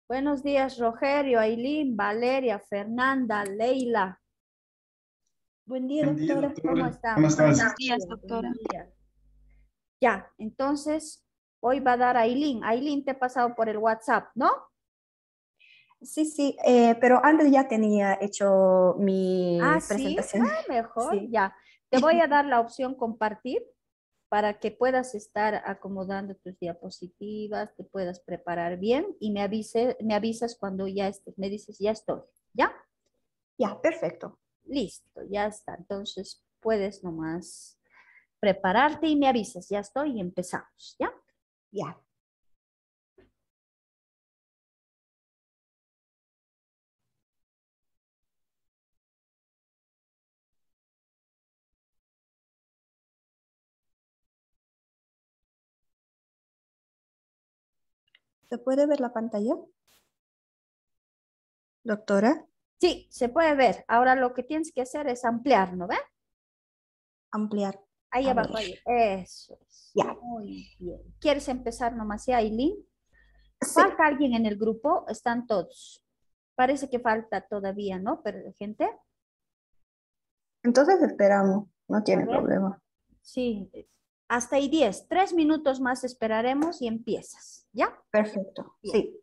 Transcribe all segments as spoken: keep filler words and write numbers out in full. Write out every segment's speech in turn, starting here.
Buenos días, Rogerio, Ailín, Valeria, Fernanda, Leila. Buen día, Buen día, doctora. ¿Cómo doctora. ¿Cómo están? estás? Buenos Buenos días, días, doctora. buenos días. Ya, entonces hoy va a dar Ailín. Ailín te he pasado por el WhatsApp, ¿no? Sí, sí, eh, pero antes ya tenía hecho Ah, mi sí. Ah, presentación. mejor, Sí, ya. Te voy a dar la opción compartir para que puedas estar acomodando tus diapositivas, te puedas preparar bien y me avise, me avisas cuando ya estés, me dices, ya estoy, ¿ya? ya, perfecto. Listo, ya está. Entonces puedes nomás prepararte y me avisas, ya estoy y empezamos, ¿ya? Ya. ¿Se puede ver la pantalla, doctora? Sí, se puede ver. Ahora lo que tienes que hacer es ampliar, ¿no ve? Ampliar. Ahí A ver. abajo, ahí. Eso es. Ya. Muy bien. ¿Quieres empezar nomás ya, Aileen? Sí. ¿Falta alguien en el grupo? Están todos. Parece que falta todavía, ¿no? Pero gente, Entonces esperamos. No a tiene ver. problema. Sí, hasta ahí diez. Tres minutos más esperaremos y empiezas, ¿ya? Perfecto. Bien. Sí.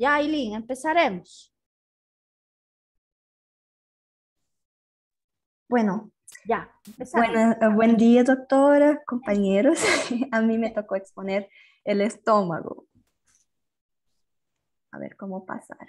Ya, Aileen, empezaremos. Bueno, Ya, empezamos. buena- eh, buen día, doctora, compañeros. A mí me tocó exponer el estómago. A ver cómo pasar.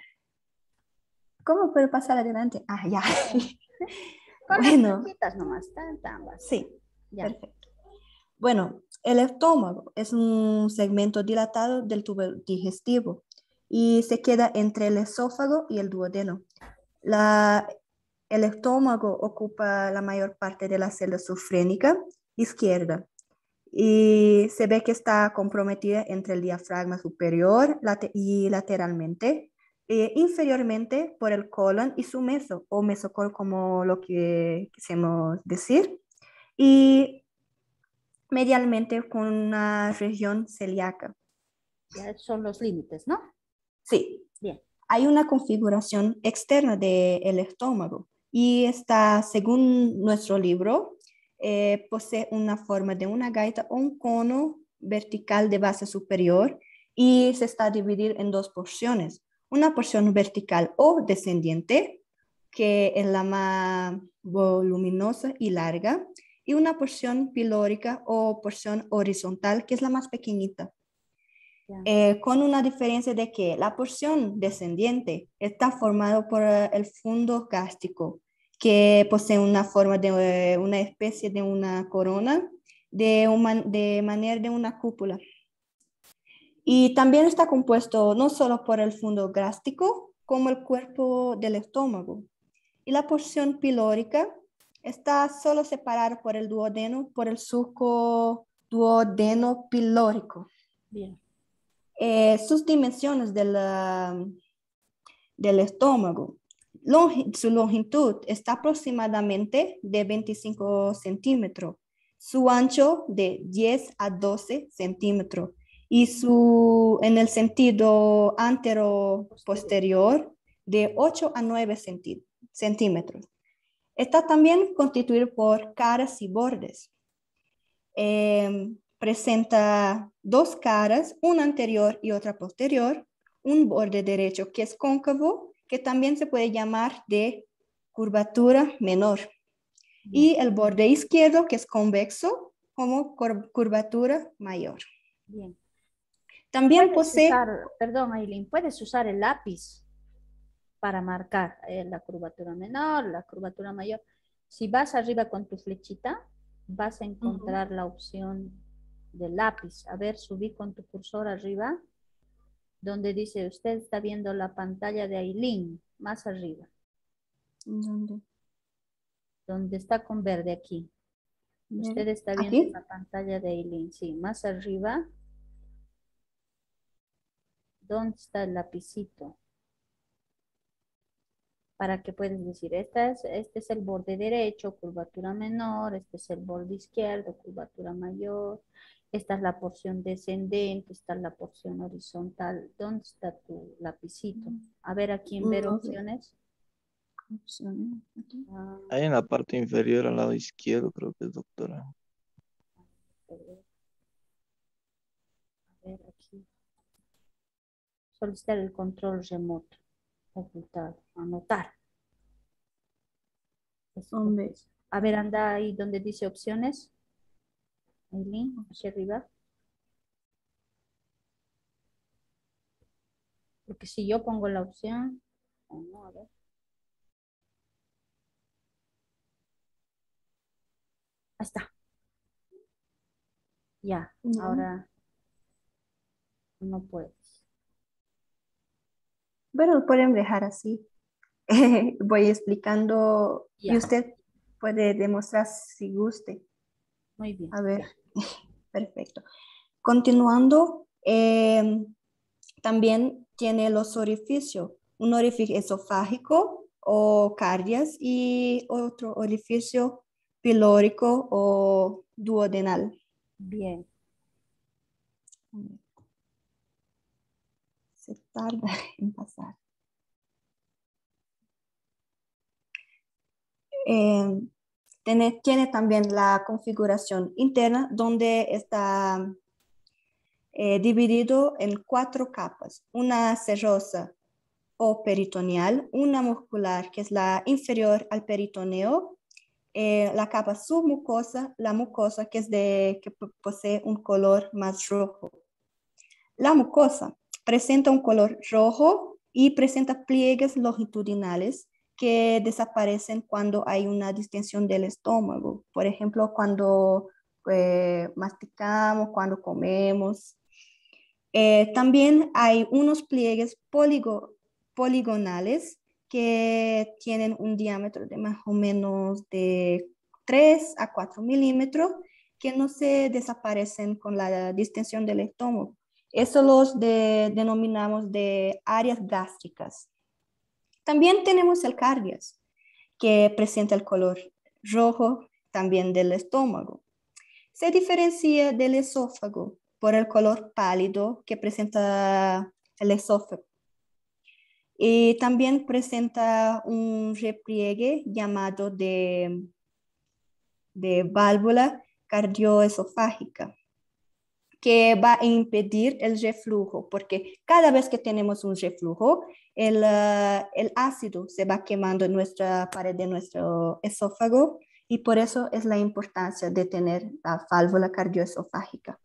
¿Cómo puedo pasar adelante? Ah, ya. Con las Bueno, flechitas nomás, tan, tan básico. sí, Ya. perfecto. Bueno, el estómago es un segmento dilatado del tubo digestivo y se queda entre el esófago y el duodeno. La, el estómago ocupa la mayor parte de la celda sufrénica izquierda y se ve que está comprometida entre el diafragma superior late- y lateralmente, e inferiormente por el colon y su meso, o mesocol como lo que quisimos decir, y medialmente con una región celíaca. Ya son los límites, ¿no? Sí, Bien. hay una configuración externa del estómago y está, según nuestro libro, eh, posee una forma de una gaita o un cono vertical de base superior y se está dividido en dos porciones. Una porción vertical o descendiente, que es la más voluminosa y larga, y una porción pilórica o porción horizontal, que es la más pequeñita. Ya. Eh, con una diferencia de que la porción descendiente está formada por eh, el fondo gástrico, que posee una forma de eh, una especie de una corona, de, un man- de manera de una cúpula. Y también está compuesto no solo por el fondo gástrico, como el cuerpo del estómago. Y la porción pilórica está solo separada por el duodeno, por el surco duodeno pilórico. Bien. Eh, sus dimensiones del, uh, del estómago. Longi su longitud está aproximadamente de veinticinco centímetros, su ancho de diez a doce centímetros y su, en el sentido antero-posterior de ocho a nueve centímetros. Está también constituido por caras y bordes. Eh, presenta dos caras, una anterior y otra posterior, un borde derecho que es cóncavo, que también se puede llamar de curvatura menor, Bien. y el borde izquierdo que es convexo como cur curvatura mayor. Bien. También Puedes posee... usar, perdón, Aileen, puedes usar el lápiz para marcar eh, la curvatura menor, la curvatura mayor. Si vas arriba con tu flechita, vas a encontrar uh-huh. la opción del lápiz. A ver, subí con tu cursor arriba, donde dice, usted está viendo la pantalla de Aileen, más arriba. ¿Dónde? Donde está con verde aquí. Usted está viendo ¿Aquí? la pantalla de Aileen, sí, más arriba. ¿Dónde está el lapicito? Para que puedes decir, esta es, este es el borde derecho, curvatura menor, este es el borde izquierdo, curvatura mayor, esta es la porción descendente, esta es la porción horizontal. ¿Dónde está tu lapicito? A ver aquí en ver No, opciones. opciones. Aquí. Ah, Ahí en la parte inferior al lado izquierdo, creo que es doctora. a ver aquí. Solicitar el control remoto. Ocultar, anotar. ¿Dónde? A ver, anda ahí donde dice opciones. Aileen, hacia arriba. Porque si yo pongo la opción, oh, no, a ver. Ahí está. Ya, No. ahora no puedes. Bueno, pueden dejar así. Voy explicando Ya. y usted puede demostrar si guste. Muy bien. A ver, perfecto. Continuando, eh, también tiene los orificios, un orificio esofágico o cardias y otro orificio pilórico o duodenal. Bien. Se tarda en pasar. Eh, tiene, tiene también la configuración interna donde está eh, dividido en cuatro capas, una serosa o peritoneal, una muscular, que es la inferior al peritoneo, eh, la capa submucosa, la mucosa, que es de que posee un color más rojo. La mucosa presenta un color rojo y presenta pliegues longitudinales que desaparecen cuando hay una distensión del estómago. Por ejemplo, cuando eh, masticamos, cuando comemos. Eh, también hay unos pliegues poligo, poligonales que tienen un diámetro de más o menos de tres a cuatro milímetros que no se desaparecen con la distensión del estómago. Eso los de, denominamos de áreas gástricas. También tenemos el cardias, que presenta el color rojo también del estómago. Se diferencia del esófago por el color pálido que presenta el esófago. Y también presenta un repliegue llamado de, de válvula cardioesofágica, que va a impedir el reflujo, porque cada vez que tenemos un reflujo, el, uh, el ácido se va quemando en nuestra pared de nuestro esófago, y por eso es la importancia de tener la válvula cardioesofágica.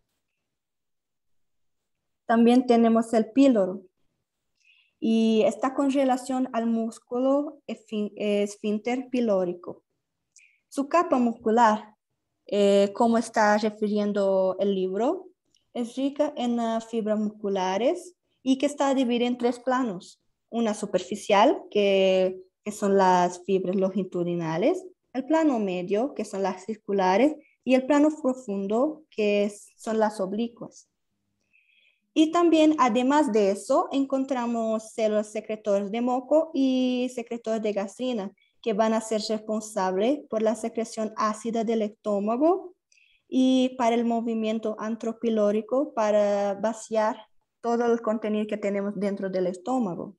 También tenemos el píloro, y está con relación al músculo esfínter pilórico. Su capa muscular, eh, como está refiriendo el libro, es rica en uh, fibras musculares y que está dividida en tres planos. Una superficial, que, que son las fibras longitudinales, el plano medio, que son las circulares, y el plano profundo, que es, son las oblicuas. Y también, además de eso, encontramos células secretoras de moco y secretores de gastrina, que van a ser responsables por la secreción ácida del estómago y para el movimiento antropilórico, para vaciar todo el contenido que tenemos dentro del estómago.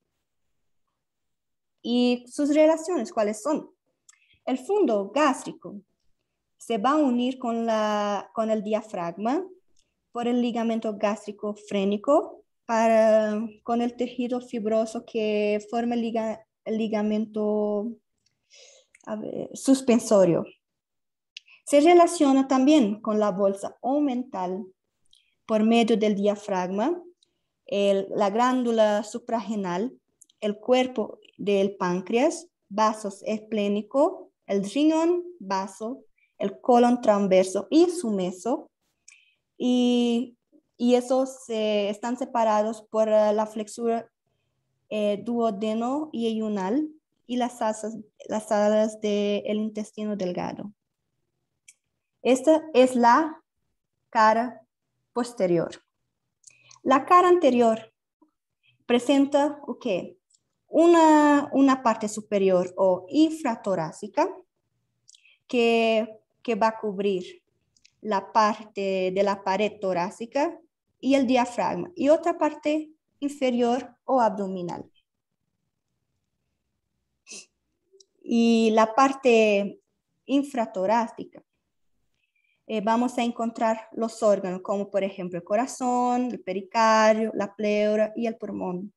¿Y sus relaciones cuáles son? El fondo gástrico se va a unir con, la, con el diafragma por el ligamento gástrico frénico, para, con el tejido fibroso que forma el, liga, el ligamento a ver, suspensorio. Se relaciona también con la bolsa omental por medio del diafragma, el, la glándula suprarrenal, el cuerpo del páncreas, vasos esplénicos, el riñón, vaso, el colon transverso y su meso, y, y esos eh, están separados por uh, la flexura eh, duodeno y iyunal y las asas, las alas del intestino delgado. Esta es la cara posterior. La cara anterior presenta okay, una, una parte superior o infratorácica que, que va a cubrir la parte de la pared torácica y el diafragma, y otra parte inferior o abdominal. Y la parte infratorácica, eh, vamos a encontrar los órganos, como por ejemplo el corazón, el pericardio, la pleura y el pulmón.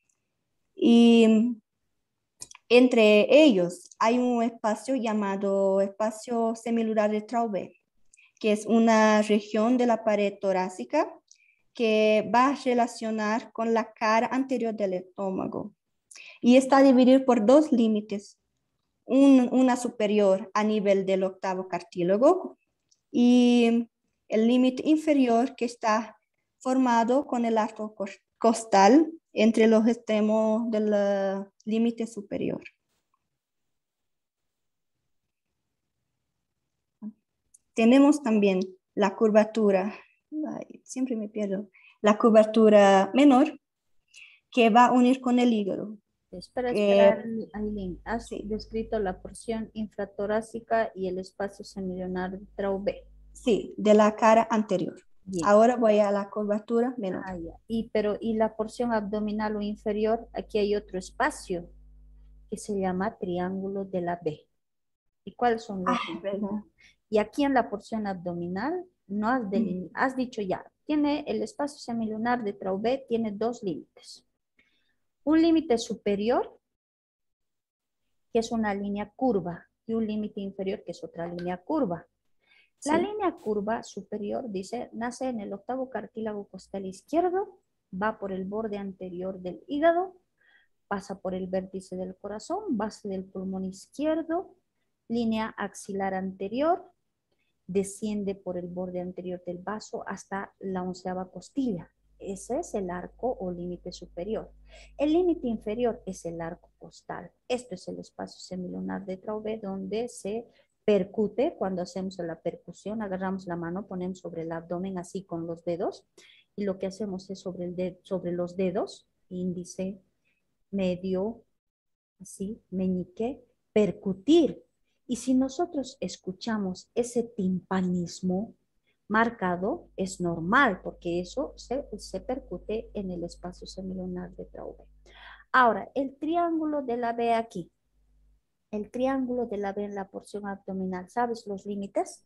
Y entre ellos hay un espacio llamado espacio semilunar de Traube, que es una región de la pared torácica que va a relacionar con la cara anterior del estómago. Y está dividido por dos límites, un, una superior a nivel del octavo cartílago y el límite inferior que está formado con el arco costal entre los extremos del uh, límite superior. Tenemos también la curvatura, ay, siempre me pierdo, la curvatura menor que va a unir con el hígado. Espera, que, espera, Aileen. Has sí. descrito la porción infratorácica y el espacio semilunar de Traube. Sí, de la cara anterior. Bien. Ahora voy a la curvatura menor. Ah, ya. Y, pero, y la porción abdominal o inferior, aquí hay otro espacio que se llama triángulo de la B. ¿Y cuáles son los? Ah, ¿verdad? Y aquí en la porción abdominal, no has, delim- has dicho ya, tiene el espacio semilunar de Traubé, tiene dos límites. Un límite superior, que es una línea curva, y un límite inferior, que es otra línea curva. Sí. La línea curva superior, dice, nace en el octavo cartílago costal izquierdo, va por el borde anterior del hígado, pasa por el vértice del corazón, base del pulmón izquierdo, línea axilar anterior, desciende por el borde anterior del vaso hasta la onceava costilla. Ese es el arco o límite superior. El límite inferior es el arco costal. Esto es el espacio semilunar de Traubé, donde se percute. Cuando hacemos la percusión, agarramos la mano, ponemos sobre el abdomen así con los dedos, y lo que hacemos es sobre, el de, sobre los dedos, índice, medio, así, meñique, percutir. Y si nosotros escuchamos ese timpanismo marcado, es normal, porque eso se, se percute en el espacio semilunar de Traubé. Ahora, el triángulo de la B aquí. El triángulo de la B en la porción abdominal, ¿sabes los límites?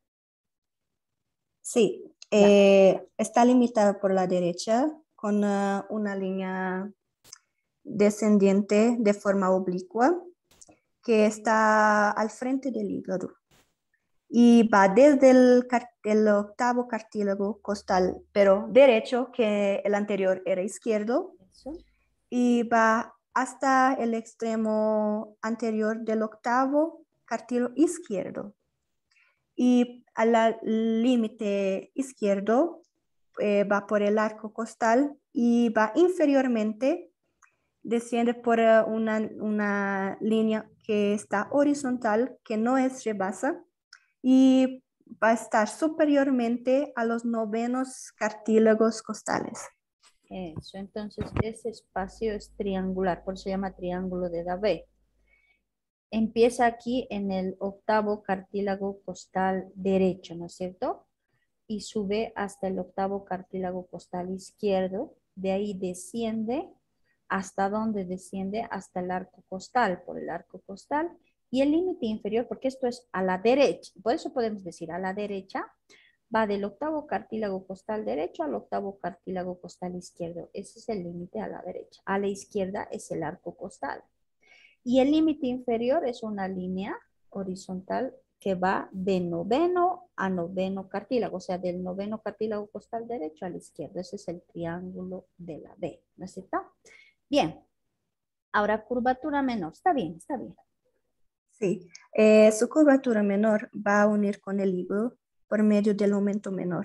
Sí, eh, está limitada por la derecha con uh, una línea descendiente de forma oblicua que está al frente del hígado y va desde el, el octavo cartílago costal, pero derecho, que el anterior era izquierdo, Eso. y va hasta el extremo anterior del octavo cartílago izquierdo. Y al límite izquierdo eh, va por el arco costal y va inferiormente, desciende por uh, una, una línea que está horizontal, que no es rebasa, y va a estar superiormente a los novenos cartílagos costales. Eso, entonces ese espacio es triangular, por eso se llama triángulo de Davé. Empieza aquí en el octavo cartílago costal derecho, ¿no es cierto? Y sube hasta el octavo cartílago costal izquierdo. De ahí desciende, ¿hasta dónde desciende? Hasta el arco costal, por el arco costal. Y el límite inferior, porque esto es a la derecha, por eso podemos decir a la derecha, va del octavo cartílago costal derecho al octavo cartílago costal izquierdo. Ese es el límite a la derecha. A la izquierda es el arco costal. Y el límite inferior es una línea horizontal que va de noveno a noveno cartílago, o sea, del noveno cartílago costal derecho al izquierdo. Ese es el triángulo de la B, ¿no es cierto? Bien. Ahora, curvatura menor. Está bien, está bien. Sí, eh, su curvatura menor va a unir con el hígado por medio del aumento menor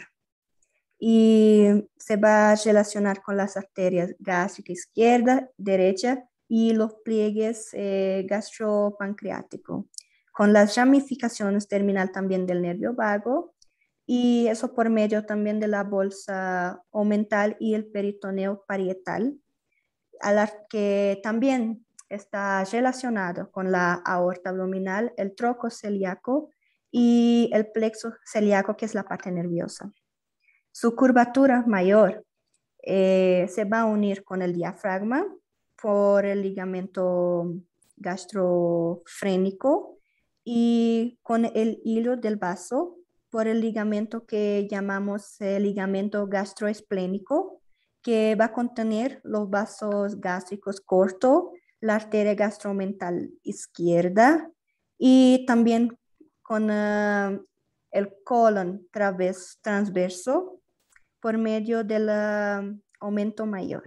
y se va a relacionar con las arterias gástrica izquierda, derecha y los pliegues eh, gastropancreáticos, con las ramificaciones terminal también del nervio vago, y eso por medio también de la bolsa omental y el peritoneo parietal, a la que también está relacionado con la aorta abdominal, el troco celíaco y el plexo celíaco, que es la parte nerviosa. Su curvatura mayor eh, se va a unir con el diafragma por el ligamento gastrofrénico y con el hilo del vaso por el ligamento que llamamos el ligamento gastroesplénico, que va a contener los vasos gástricos cortos, la arteria gastromental izquierda y también con uh, el colon traves, transverso por medio del uh, aumento mayor.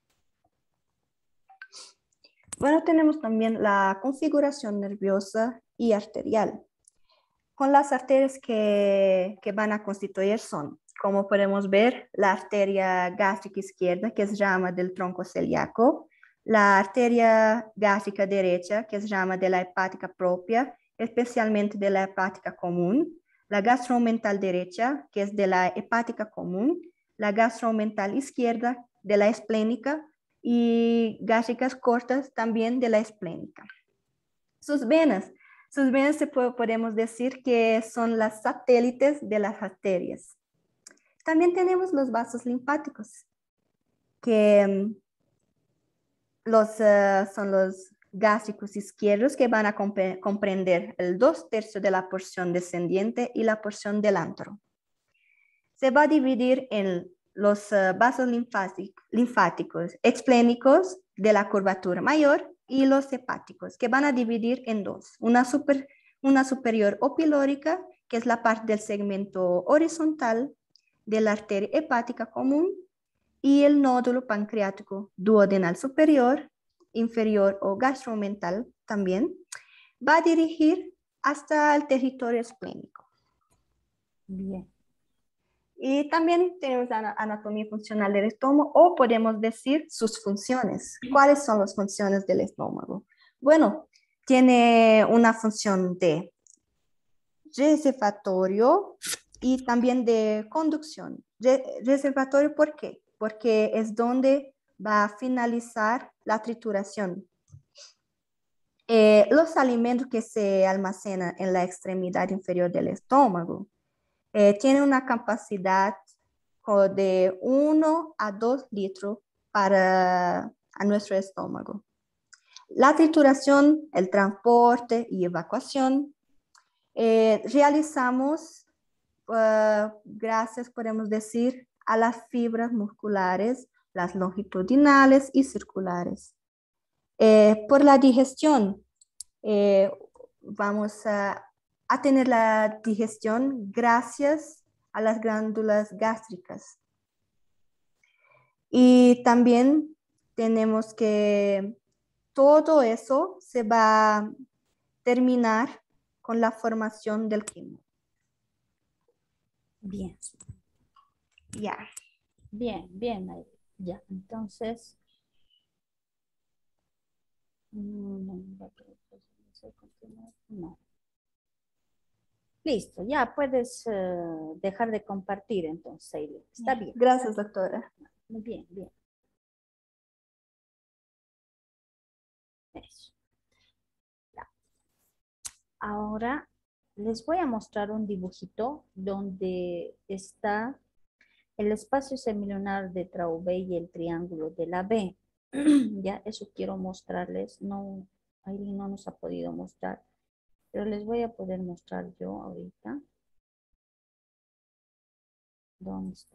Bueno, tenemos también la configuración nerviosa y arterial. Con las arterias que, que van a constituir son, como podemos ver, la arteria gástrica izquierda, que es rama del tronco celíaco, la arteria gástrica derecha, que es rama de la hepática propia, especialmente de la hepática común, la gastromental derecha, que es de la hepática común, la gastromental izquierda, de la esplénica, y gástricas cortas también de la esplénica. Sus venas. Sus venas se puede, podemos decir que son las satélites de las arterias. También tenemos los vasos linfáticos, que um, los, uh, son los gástricos izquierdos, que van a comp- comprender el dos tercios de la porción descendiente y la porción del antro. se va a dividir en los uh, vasos linfáticos, linfáticos explénicos de la curvatura mayor y los hepáticos, que van a dividir en dos. Una, super, una superior o pilórica, que es la parte del segmento horizontal de la arteria hepática común, y el nódulo pancreático duodenal superior, inferior o gastromental también, va a dirigir hasta el territorio esplénico. Bien. Y también tenemos la anatomía funcional del estómago, o podemos decir sus funciones. ¿Cuáles son las funciones del estómago? Bueno, tiene una función de reservatorio y también de conducción. Re reservatorio, ¿por qué? Porque es donde va a finalizar la trituración. Eh, los alimentos que se almacenan en la extremidad inferior del estómago eh, tienen una capacidad de uno a dos litros para a nuestro estómago. La trituración, el transporte y evacuación eh, realizamos uh, gracias, podemos decir, a las fibras musculares, las longitudinales y circulares. Eh, por la digestión, eh, vamos a, a tener la digestión gracias a las glándulas gástricas. Y también tenemos que todo eso se va a terminar con la formación del quimo. Bien. Ya. Bien, bien. Ahí. Ya, entonces. No. Listo, ya puedes uh, dejar de compartir entonces, Aileen. Está bien. Gracias, doctora. Muy bien, bien. Eso. Ya. Ahora les voy a mostrar un dibujito donde está el espacio semilunar de Traubé y el triángulo de la B. Ya, eso quiero mostrarles. No, Aileen no nos ha podido mostrar, pero les voy a poder mostrar yo ahorita. ¿Dónde está?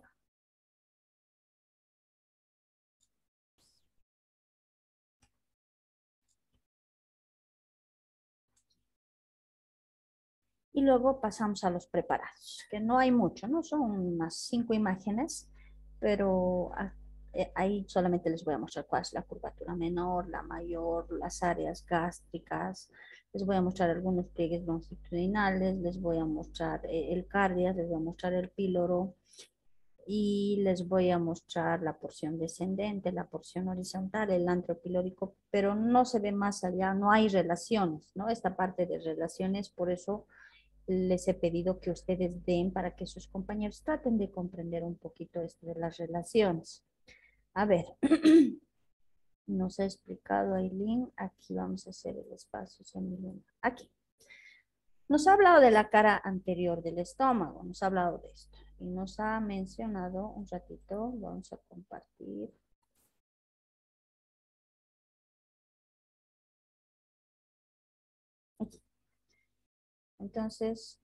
Y luego pasamos a los preparados, que no hay mucho, ¿no? Son unas cinco imágenes, pero ahí solamente les voy a mostrar cuál es la curvatura menor, la mayor, las áreas gástricas. Les voy a mostrar algunos pliegues longitudinales, les voy a mostrar el cardias, les voy a mostrar el píloro y les voy a mostrar la porción descendente, la porción horizontal, el antro pilórico, pero no se ve más allá, no hay relaciones, ¿no? Esta parte de relaciones, por eso les he pedido que ustedes den para que sus compañeros traten de comprender un poquito esto de las relaciones. A ver, nos ha explicado Aileen, aquí vamos a hacer el espacio semilunar, aquí. Nos ha hablado de la cara anterior del estómago, nos ha hablado de esto y nos ha mencionado un ratito, vamos a compartir. Aquí. Entonces,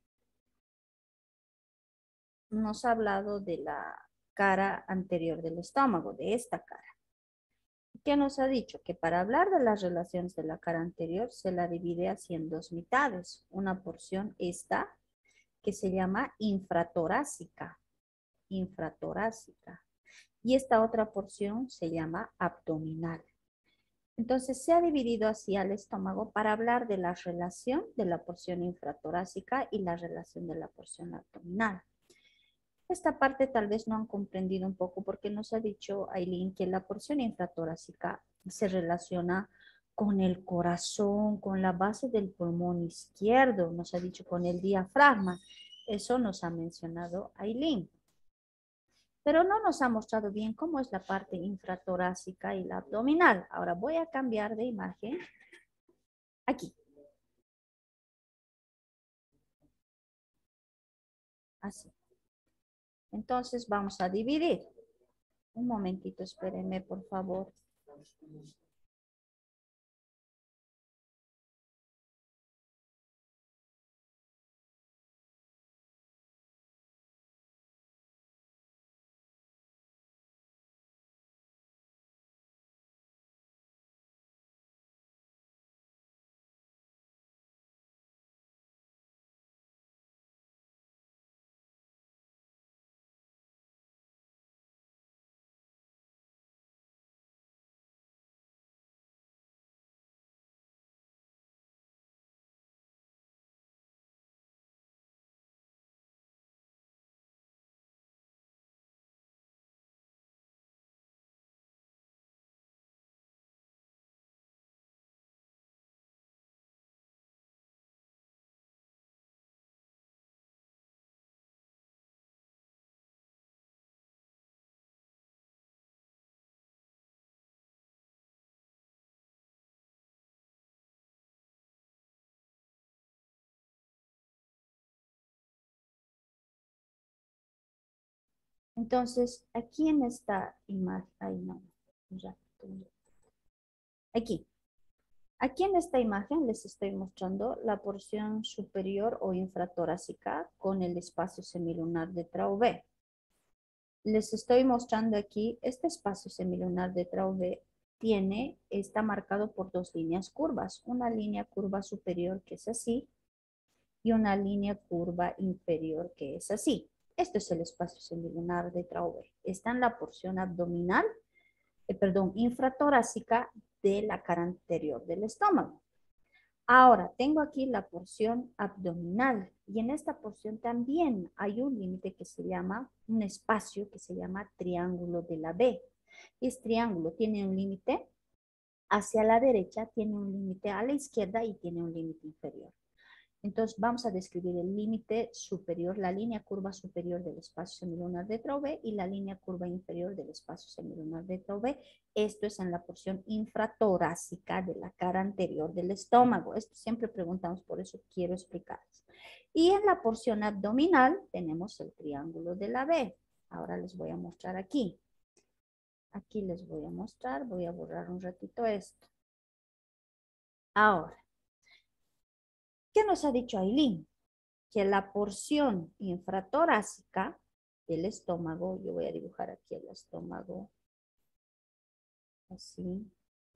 nos ha hablado de la cara anterior del estómago, de esta cara. ¿Qué nos ha dicho? Que para hablar de las relaciones de la cara anterior se la divide así en dos mitades. Una porción esta, que se llama infratorácica, infratorácica. Y esta otra porción se llama abdominal. Entonces se ha dividido así al estómago para hablar de la relación de la porción infratorácica y la relación de la porción abdominal. Esta parte tal vez no han comprendido un poco porque nos ha dicho Aileen que la porción infratorácica se relaciona con el corazón, con la base del pulmón izquierdo, nos ha dicho con el diafragma. Eso nos ha mencionado Aileen. Pero no nos ha mostrado bien cómo es la parte infratorácica y la abdominal. Ahora voy a cambiar de imagen. Aquí. Así. Entonces vamos a dividir. Un momentito, espérenme, por favor. Entonces, aquí en esta imagen, ay no, ya, aquí. Aquí en esta imagen les estoy mostrando la porción superior o infratorácica con el espacio semilunar de Traube. Les estoy mostrando aquí, este espacio semilunar de Traube tiene, está marcado por dos líneas curvas. Una línea curva superior que es así y una línea curva inferior que es así. Este es el espacio semilunar de Traube. Está en la porción abdominal, eh, perdón, infratorácica de la cara anterior del estómago. Ahora, tengo aquí la porción abdominal y en esta porción también hay un límite que se llama, un espacio que se llama triángulo de la B. Este triángulo tiene un límite hacia la derecha, tiene un límite a la izquierda y tiene un límite inferior. Entonces vamos a describir el límite superior, la línea curva superior del espacio semilunar de Traube y la línea curva inferior del espacio semilunar de Traube. Esto es en la porción infratorácica de la cara anterior del estómago. Esto siempre preguntamos, por eso quiero explicarles. Y en la porción abdominal tenemos el triángulo de la B. Ahora les voy a mostrar aquí. Aquí les voy a mostrar, voy a borrar un ratito esto. Ahora. ¿Qué nos ha dicho Aileen? Que la porción infratorácica del estómago, yo voy a dibujar aquí el estómago, así,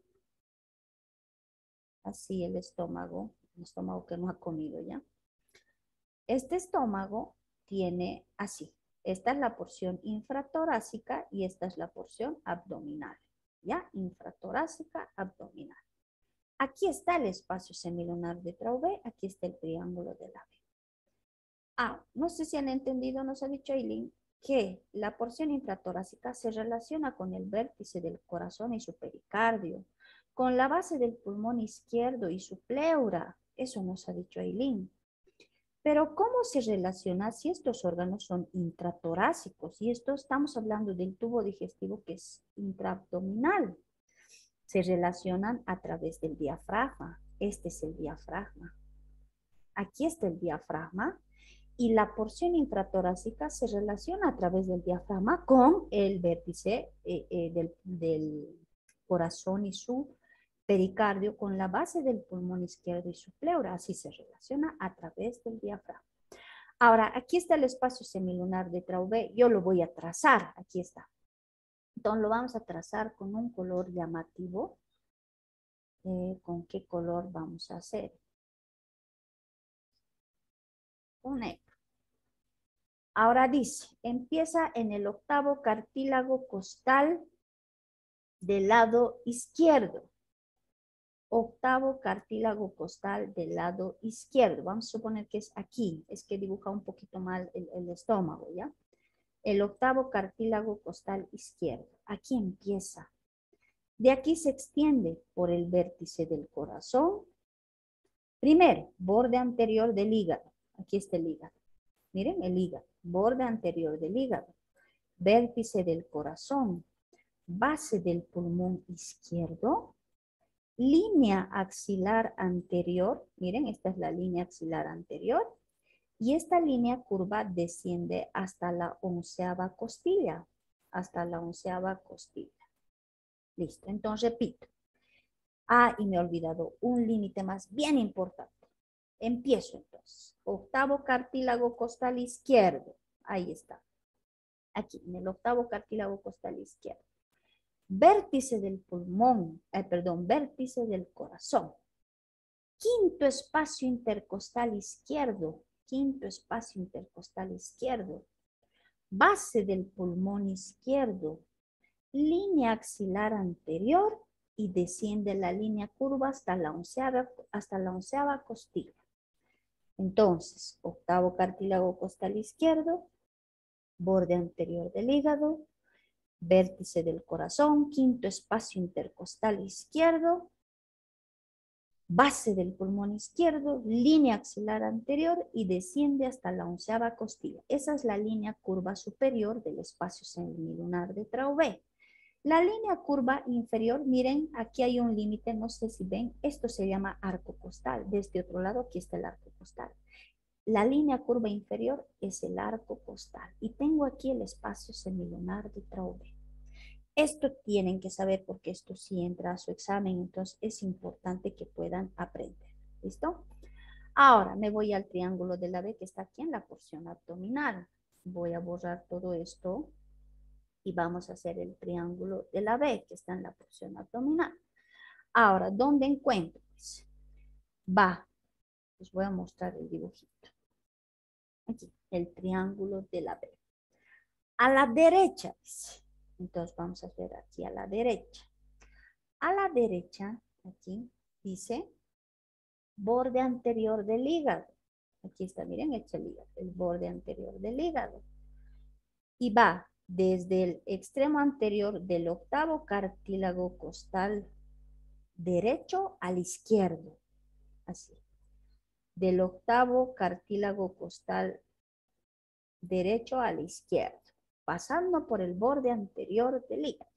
así el estómago, el estómago que no ha comido ya. Este estómago tiene así, esta es la porción infratorácica y esta es la porción abdominal, ¿ya? Infratorácica, abdominal. Aquí está el espacio semilunar de Traube, aquí está el triángulo de la B. Ah, no sé si han entendido, nos ha dicho Aileen, que la porción infratorácica se relaciona con el vértice del corazón y su pericardio, con la base del pulmón izquierdo y su pleura. Eso nos ha dicho Aileen. Pero ¿cómo se relaciona si estos órganos son intratorácicos? Y esto estamos hablando del tubo digestivo que es intraabdominal. Se relacionan a través del diafragma. Este es el diafragma. Aquí está el diafragma. Y la porción infratorácica se relaciona a través del diafragma con el vértice eh, eh, del, del corazón y su pericardio, con la base del pulmón izquierdo y su pleura. Así se relaciona a través del diafragma. Ahora, aquí está el espacio semilunar de Traube. Yo lo voy a trazar. Aquí está. Entonces lo vamos a trazar con un color llamativo. Eh, ¿Con qué color vamos a hacer? Con negro. Ahora dice, empieza en el octavo cartílago costal del lado izquierdo. Octavo cartílago costal del lado izquierdo. Vamos a suponer que es aquí. Es que dibuja un poquito mal el, el estómago, ¿ya? El octavo cartílago costal izquierdo. Aquí empieza. De aquí se extiende por el vértice del corazón. Primero, borde anterior del hígado. Aquí está el hígado. Miren el hígado. Borde anterior del hígado. Vértice del corazón. Base del pulmón izquierdo. Línea axilar anterior. Miren, esta es la línea axilar anterior. Y esta línea curva desciende hasta la onceava costilla. Hasta la onceava costilla. Listo, entonces repito. Ah, y me he olvidado un límite más bien importante. Empiezo entonces. Octavo cartílago costal izquierdo. Ahí está. Aquí, en el octavo cartílago costal izquierdo. Vértice del pulmón, eh, perdón, vértice del corazón. Quinto espacio intercostal izquierdo. Quinto espacio intercostal izquierdo. Base del pulmón izquierdo. Línea axilar anterior y desciende la línea curva hasta la onceava, hasta la onceava costilla. Entonces, octavo cartílago costal izquierdo, borde anterior del hígado, vértice del corazón, quinto espacio intercostal izquierdo, base del pulmón izquierdo, línea axilar anterior y desciende hasta la onceava costilla. Esa es la línea curva superior del espacio semilunar de Traube. La línea curva inferior, miren, aquí hay un límite, no sé si ven, esto se llama arco costal. De este otro lado, aquí está el arco costal. La línea curva inferior es el arco costal. Y tengo aquí el espacio semilunar de Traube. Esto tienen que saber porque esto sí entra a su examen, entonces es importante que puedan aprender. ¿Listo? Ahora me voy al triángulo de la B que está aquí en la porción abdominal. Voy a borrar todo esto y vamos a hacer el triángulo de la B que está en la porción abdominal. Ahora, ¿dónde encuentro? Pues, va. Les voy a mostrar el dibujito. Aquí, el triángulo de la B. A la derecha, dice. Entonces vamos a hacer aquí a la derecha. A la derecha, aquí, dice borde anterior del hígado. Aquí está, miren, hecho el hígado, el borde anterior del hígado. Y va desde el extremo anterior del octavo cartílago costal derecho al izquierdo. Así. Del octavo cartílago costal derecho al izquierdo, pasando por el borde anterior del hígado.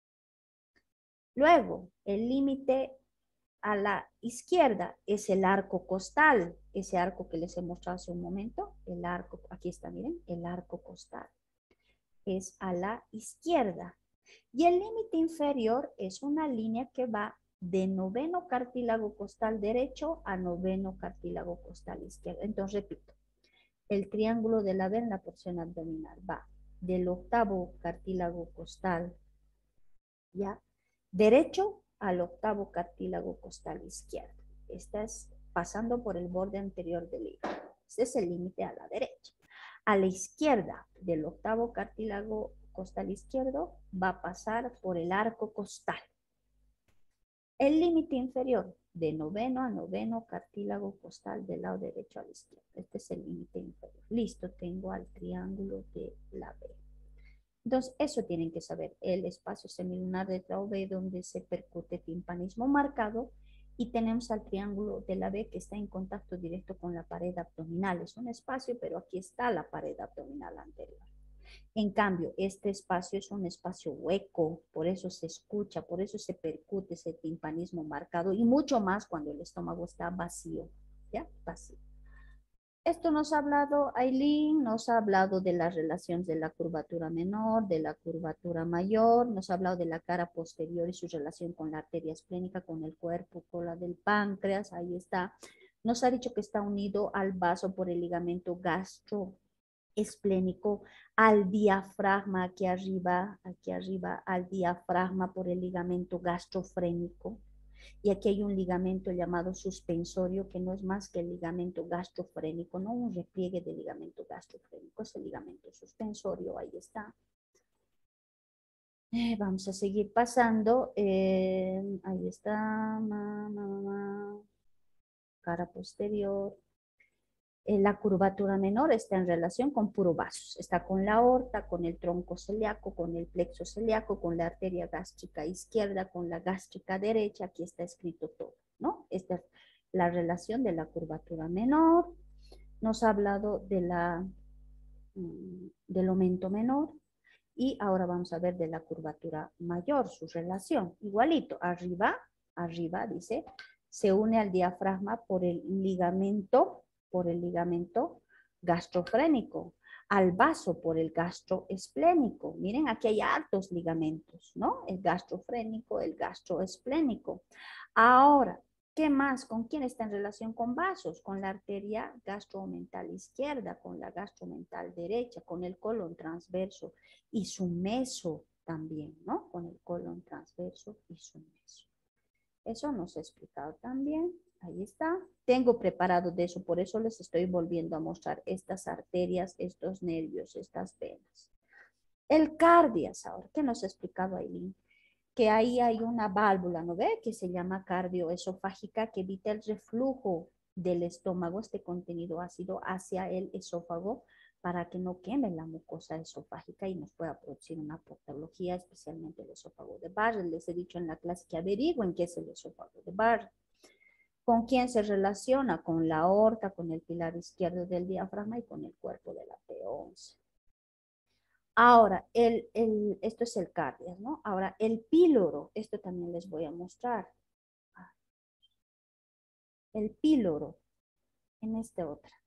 Luego, el límite a la izquierda es el arco costal, ese arco que les he mostrado hace un momento, el arco, aquí está, miren, el arco costal. Es a la izquierda. Y el límite inferior es una línea que va de noveno cartílago costal derecho a noveno cartílago costal izquierdo. Entonces, repito, el triángulo de la B en la porción abdominal va del octavo cartílago costal, ¿ya? Derecho al octavo cartílago costal izquierdo. Esta es pasando por el borde anterior del hígado. Este es el límite a la derecha. A la izquierda del octavo cartílago costal izquierdo va a pasar por el arco costal. El límite inferior de noveno a noveno cartílago costal del lado derecho a la izquierda. Este es el límite inferior. Listo, tengo al triángulo de la B. Entonces, eso tienen que saber. El espacio semilunar de Traube donde se percute timpanismo marcado y tenemos al triángulo de la B que está en contacto directo con la pared abdominal. Es un espacio, pero aquí está la pared abdominal anterior. En cambio, este espacio es un espacio hueco, por eso se escucha, por eso se percute ese timpanismo marcado y mucho más cuando el estómago está vacío, ¿ya? Vacío. Esto nos ha hablado Aileen, nos ha hablado de las relaciones de la curvatura menor, de la curvatura mayor, nos ha hablado de la cara posterior y su relación con la arteria esplénica, con el cuerpo, con la del páncreas, ahí está. Nos ha dicho que está unido al vaso por el ligamento gastroesplénico, al diafragma aquí arriba, aquí arriba, al diafragma por el ligamento gastrofrénico. Y aquí hay un ligamento llamado suspensorio, que no es más que el ligamento gastrofrénico, no un repliegue del ligamento gastrofrénico, es el ligamento suspensorio, ahí está. Eh, vamos a seguir pasando, eh, ahí está, ma, ma, ma, cara posterior. Eh, la curvatura menor está en relación con puro vasos, está con la aorta, con el tronco celíaco, con el plexo celíaco, con la arteria gástrica izquierda, con la gástrica derecha, aquí está escrito todo, ¿no? Esta es la relación de la curvatura menor. Nos ha hablado de la, del aumento menor y ahora vamos a ver de la curvatura mayor, su relación. Igualito, arriba, arriba dice, se une al diafragma por el ligamento por el ligamento gastrofrénico, al vaso por el gastroesplénico. Miren, aquí hay altos ligamentos, ¿no? El gastrofrénico, el gastroesplénico. Ahora, ¿qué más? ¿Con quién está en relación con vasos? Con la arteria gastromental izquierda, con la gastromental derecha, con el colon transverso y su meso también, ¿no? Con el colon transverso y su meso. Eso nos ha explicado también. Ahí está. Tengo preparado de eso, por eso les estoy volviendo a mostrar estas arterias, estos nervios, estas venas. El cardias ahora, ¿qué nos ha explicado Aileen? Que ahí hay una válvula, ¿no ve? Que se llama cardioesofágica, que evita el reflujo del estómago, este contenido ácido, hacia el esófago, para que no queme la mucosa esofágica y nos pueda producir una patología, especialmente el esófago de Barrett. Les he dicho en la clase que averigüen qué es el esófago de Barrett. ¿Con quién se relaciona? Con la aorta, con el pilar izquierdo del diafragma y con el cuerpo de la P once. Ahora, el, el, esto es el cardias, ¿no? Ahora, el píloro, esto también les voy a mostrar. El píloro, en esta otra.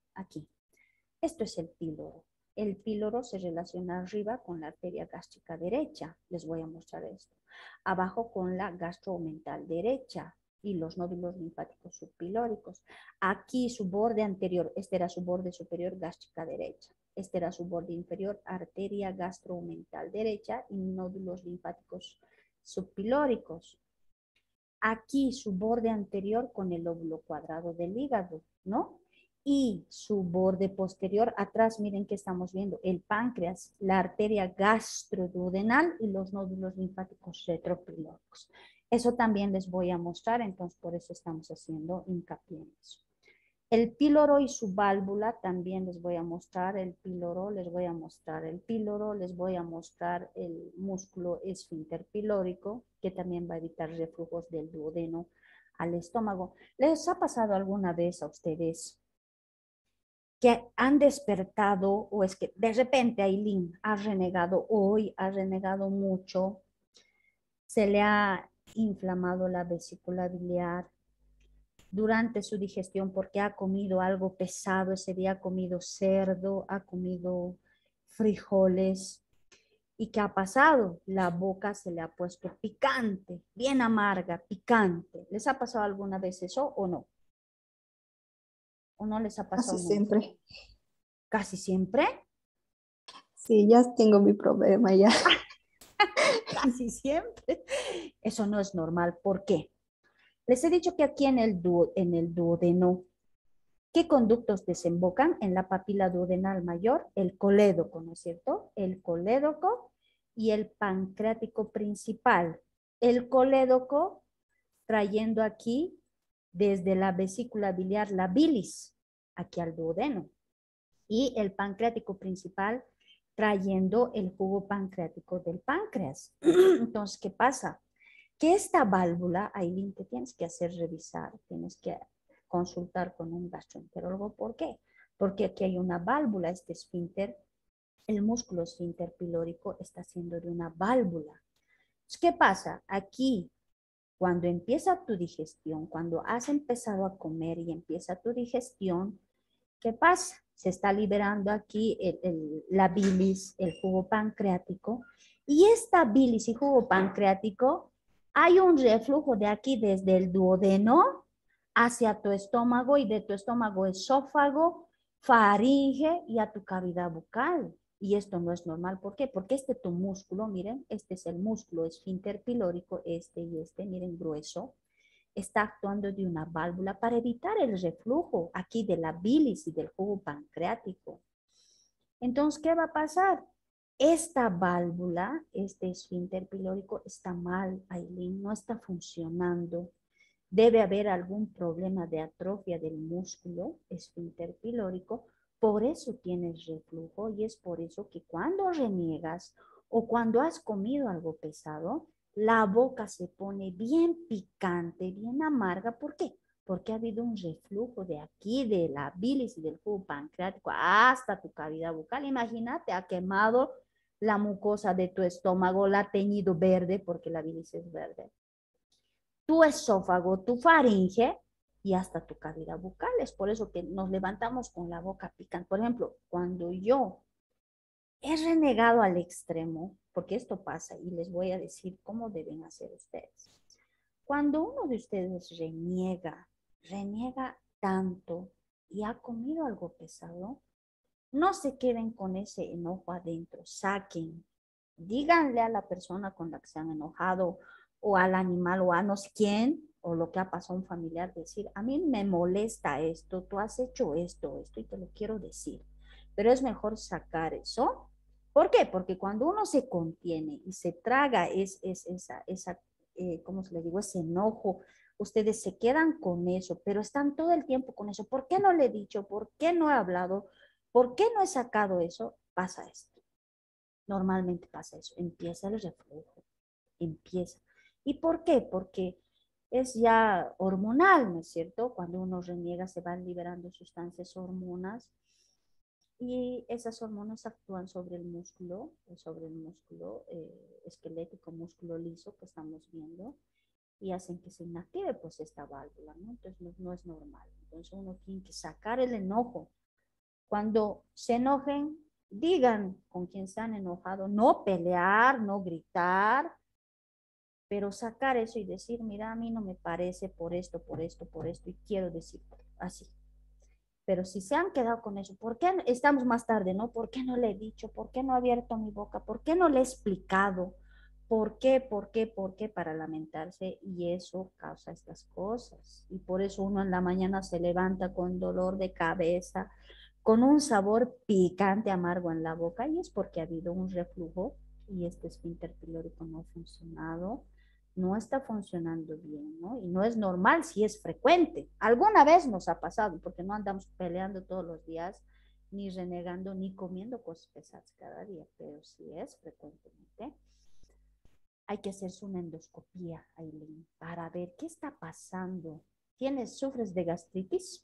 aquí. Esto es el píloro. El píloro se relaciona arriba con la arteria gástrica derecha. Les voy a mostrar esto. Abajo con la gastroomental derecha y los nódulos linfáticos subpilóricos. Aquí su borde anterior, este era su borde superior gástrica derecha. Este era su borde inferior, arteria gastroomental derecha y nódulos linfáticos subpilóricos. Aquí su borde anterior con el lóbulo cuadrado del hígado, ¿no? Y su borde posterior, atrás, miren que estamos viendo, el páncreas, la arteria gastroduodenal y los nódulos linfáticos retropilóricos. Eso también les voy a mostrar, entonces por eso estamos haciendo hincapié en eso. El píloro y su válvula también les voy a mostrar el píloro, les voy a mostrar el píloro, les voy a mostrar el músculo esfínter pilórico, que también va a evitar reflujos del duodeno al estómago. ¿Les ha pasado alguna vez a ustedes que han despertado o es que de repente Ailín ha renegado hoy, ha renegado mucho, se le ha inflamado la vesícula biliar durante su digestión porque ha comido algo pesado, ese día ha comido cerdo, ha comido frijoles? ¿Y qué ha pasado? La boca se le ha puesto picante, bien amarga, picante. ¿Les ha pasado alguna vez eso o no? ¿O no les ha pasado Casi nunca? siempre. ¿Casi siempre? Sí, ya tengo mi problema ya. Casi siempre. Eso no es normal. ¿Por qué? Les he dicho que aquí en el, du en el duodeno, ¿qué conductos desembocan en la papila duodenal mayor? El colédoco, ¿no es cierto? El colédoco y el pancreático principal. El colédoco trayendo aquí desde la vesícula biliar la bilis, aquí al duodeno. Y el pancreático principal trayendo el jugo pancreático del páncreas. Entonces, ¿qué pasa? Que esta válvula, Ailín, te tienes que hacer revisar, tienes que consultar con un gastroenterólogo. ¿Por qué? Porque aquí hay una válvula, este esfínter, el músculo esfínter pilórico está haciendo de una válvula. ¿Qué pasa? Aquí, cuando empieza tu digestión, cuando has empezado a comer y empieza tu digestión, ¿qué pasa? Se está liberando aquí el, el, la bilis, el jugo pancreático, y esta bilis y jugo pancreático, hay un reflujo de aquí desde el duodeno hacia tu estómago y de tu estómago esófago, faringe y a tu cavidad bucal. Y esto no es normal. ¿Por qué? Porque este tu músculo, miren, este es el músculo esfínter pilórico, este y este, miren, grueso, está actuando de una válvula para evitar el reflujo aquí de la bilis y del jugo pancreático. Entonces, ¿qué va a pasar? Esta válvula, este esfínter pilórico, está mal, Ailín, no está funcionando. Debe haber algún problema de atrofia del músculo esfínter pilórico, por eso tienes reflujo y es por eso que cuando reniegas o cuando has comido algo pesado, la boca se pone bien picante, bien amarga. ¿Por qué? Porque ha habido un reflujo de aquí, de la bilis y del jugo pancreático hasta tu cavidad bucal. Imagínate, ha quemado la mucosa de tu estómago, la ha teñido verde porque la bilis es verde. Tu esófago, tu faringe y hasta tu cavidad bucal. Es por eso que nos levantamos con la boca picante. Por ejemplo, cuando yo he renegado al extremo, porque esto pasa y les voy a decir cómo deben hacer ustedes. Cuando uno de ustedes reniega, reniega tanto y ha comido algo pesado, no se queden con ese enojo adentro, saquen, díganle a la persona con la que se han enojado o al animal o a no sé quién o lo que ha pasado a un familiar, decir, a mí me molesta esto, tú has hecho esto, esto y te lo quiero decir, pero es mejor sacar eso. ¿Por qué? Porque cuando uno se contiene y se traga es, es, esa, esa eh, ¿cómo se le digo? Ese enojo, ustedes se quedan con eso, pero están todo el tiempo con eso. ¿Por qué no le he dicho? ¿Por qué no he hablado? ¿Por qué no he sacado eso? Pasa esto. Normalmente pasa eso. Empieza el reflujo. Empieza. ¿Y por qué? Porque es ya hormonal, ¿no es cierto? Cuando uno reniega se van liberando sustancias hormonas y esas hormonas actúan sobre el músculo, sobre el músculo eh, esquelético, músculo liso que estamos viendo y hacen que se inactive pues esta válvula, ¿no? Entonces no, no es normal. Entonces uno tiene que sacar el enojo. Cuando se enojen, digan con quién se han enojado, no pelear, no gritar, pero sacar eso y decir, mira, a mí no me parece por esto, por esto, por esto, y quiero decir así. Pero si se han quedado con eso, ¿por qué estamos más tarde, no? ¿Por qué no le he dicho? ¿Por qué no he abierto mi boca? ¿Por qué no le he explicado? ¿Por qué? ¿Por qué? ¿Por qué? Para lamentarse, y eso causa estas cosas. Y por eso uno en la mañana se levanta con dolor de cabeza, con un sabor picante, amargo en la boca, y es porque ha habido un reflujo y este esfínter pilórico no ha funcionado, no está funcionando bien, ¿no? Y no es normal si es frecuente. Alguna vez nos ha pasado, porque no andamos peleando todos los días, ni renegando, ni comiendo cosas pesadas cada día, pero si es frecuentemente, hay que hacerse una endoscopía, Aileen, para ver qué está pasando. ¿Tienes, sufres de gastritis?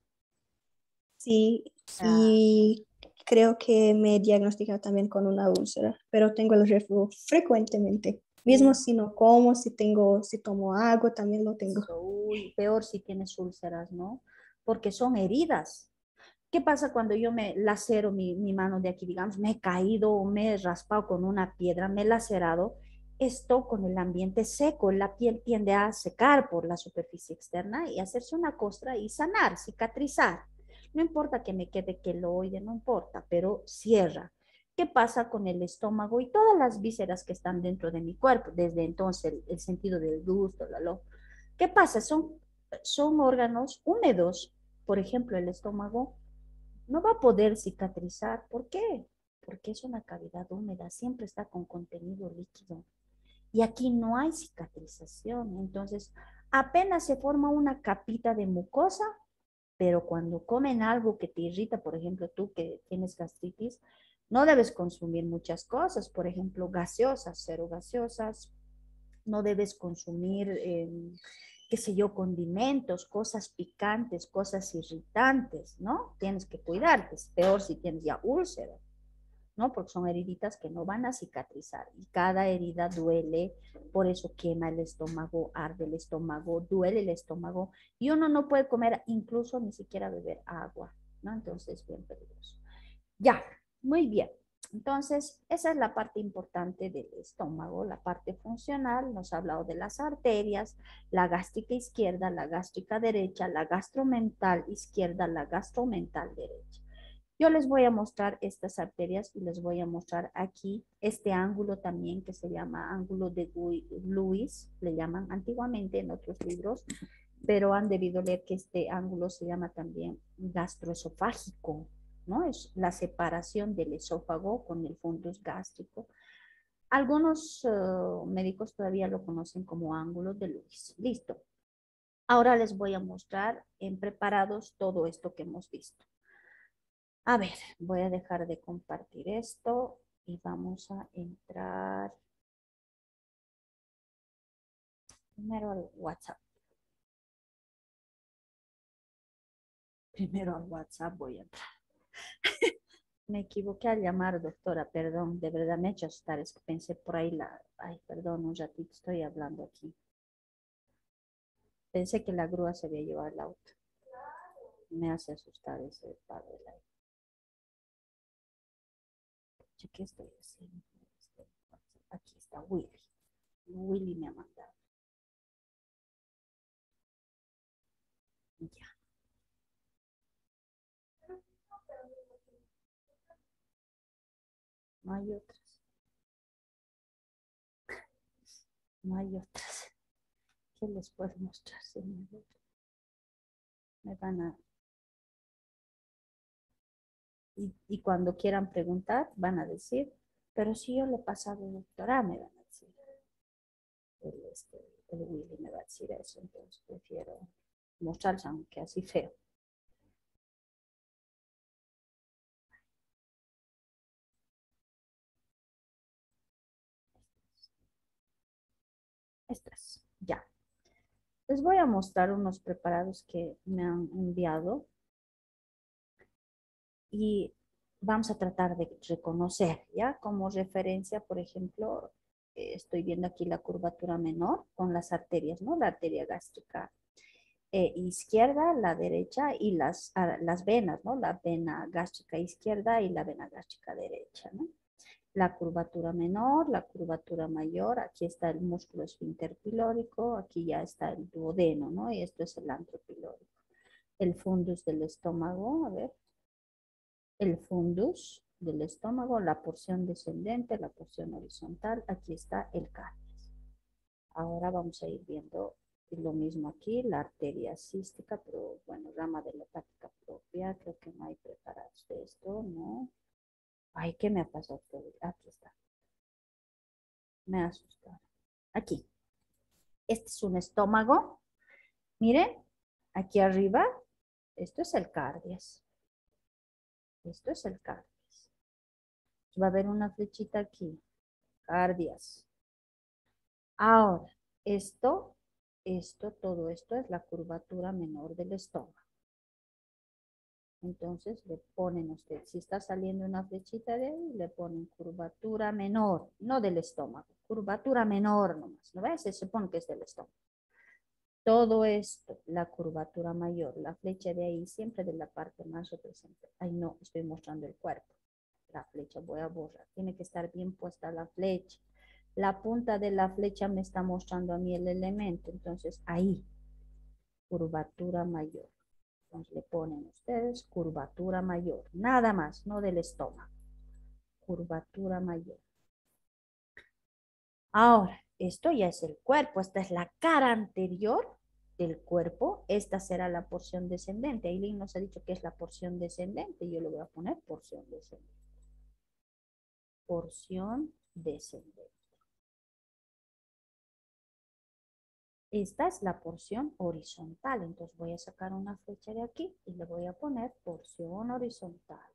Sí, Ah, y creo que me diagnosticaron también con una úlcera, pero tengo el reflujo frecuentemente. Mismo uy, si no como, si tengo, si tomo agua, también lo tengo. uy, peor si tienes úlceras, ¿no? Porque son heridas. ¿Qué pasa cuando yo me lacero mi, mi mano de aquí, digamos, me he caído o me he raspado con una piedra, me he lacerado? Esto con el ambiente seco, la piel tiende a secar por la superficie externa y hacerse una costra y sanar, cicatrizar. No importa que me quede queloide, no importa, pero cierra. ¿Qué pasa con el estómago y todas las vísceras que están dentro de mi cuerpo? Desde entonces, el, el sentido del gusto, la lo. ¿Qué pasa? Son, son órganos húmedos. Por ejemplo, el estómago no va a poder cicatrizar. ¿Por qué? Porque es una cavidad húmeda, siempre está con contenido líquido. Y aquí no hay cicatrización. Entonces, apenas se forma una capita de mucosa, pero cuando comen algo que te irrita, por ejemplo, tú que tienes gastritis, no debes consumir muchas cosas, por ejemplo, gaseosas, cero gaseosas, no debes consumir, eh, qué sé yo, condimentos, cosas picantes, cosas irritantes, ¿no? Tienes que cuidarte, es peor si tienes ya úlcera, ¿no? Porque son heriditas que no van a cicatrizar y cada herida duele, por eso quema el estómago, arde el estómago, duele el estómago y uno no puede comer, incluso ni siquiera beber agua, ¿no? Entonces es bien peligroso. Ya, muy bien. Entonces, esa es la parte importante del estómago, la parte funcional. Nos ha hablado de las arterias, la gástrica izquierda, la gástrica derecha, la gastromental izquierda, la gastromental derecha. Yo les voy a mostrar estas arterias y les voy a mostrar aquí este ángulo también que se llama ángulo de Lewis, le llaman antiguamente en otros libros, pero han debido leer que este ángulo se llama también gastroesofágico, ¿no? Es la separación del esófago con el fundus gástrico. Algunos uh, médicos todavía lo conocen como ángulo de Lewis. Listo. Ahora les voy a mostrar en preparados todo esto que hemos visto. A ver, voy a dejar de compartir esto y vamos a entrar primero al WhatsApp. Primero al WhatsApp voy a entrar. Me equivoqué al llamar, doctora, perdón, de verdad me he hecho asustar, es que pensé por ahí la... Ay, perdón, un ratito, estoy hablando aquí. Pensé que la grúa se había llevado el auto. Me hace asustar ese padre. ¿Qué estoy haciendo? Aquí está Willy. Willy me ha mandado. Ya. No hay otras. No hay otras. ¿Qué les puedo mostrar, señor? Me van a... Y, y cuando quieran preguntar, van a decir, pero si yo le he pasado doctora, me van a decir. El, este, el Willy me va a decir eso, entonces prefiero mostrarles aunque así feo. Estas, ya. Les voy a mostrar unos preparados que me han enviado y vamos a tratar de reconocer, ¿ya? Como referencia, por ejemplo, eh, estoy viendo aquí la curvatura menor con las arterias, ¿no? La arteria gástrica eh, izquierda, la derecha y las, a, las venas, ¿no? La vena gástrica izquierda y la vena gástrica derecha, ¿no? La curvatura menor, la curvatura mayor, aquí está el músculo esfínter pilórico, aquí ya está el duodeno, ¿no? Y esto es el antro pilórico. El fundus del estómago, a ver. El fundus del estómago, la porción descendente, la porción horizontal, aquí está el cardias. Ahora vamos a ir viendo lo mismo aquí, la arteria cística, pero bueno, rama de la hepática propia, creo que no hay preparados de esto, ¿no? Ay, ¿qué me ha pasado? Aquí está. Me ha asustado. Aquí. Este es un estómago. Miren, aquí arriba, esto es el cardias. Esto es el cardias. Va a haber una flechita aquí. Cardias. Ahora, esto, esto, todo esto es la curvatura menor del estómago. Entonces le ponen usted, si está saliendo una flechita de ahí, le ponen curvatura menor, no del estómago, curvatura menor nomás, ¿no ves? Se supone que es del estómago. Todo esto, la curvatura mayor, la flecha de ahí, siempre de la parte más representativa. Ay, no, estoy mostrando el cuerpo. La flecha voy a borrar. Tiene que estar bien puesta la flecha. La punta de la flecha me está mostrando a mí el elemento. Entonces, ahí, curvatura mayor. Entonces, le ponen ustedes curvatura mayor. Nada más, no del estómago. Curvatura mayor. Ahora, esto ya es el cuerpo. Esta es la cara anterior del cuerpo. Esta será la porción descendente. Aileen nos ha dicho que es la porción descendente. Yo le voy a poner porción descendente. Porción descendente. Esta es la porción horizontal. Entonces voy a sacar una flecha de aquí y le voy a poner porción horizontal.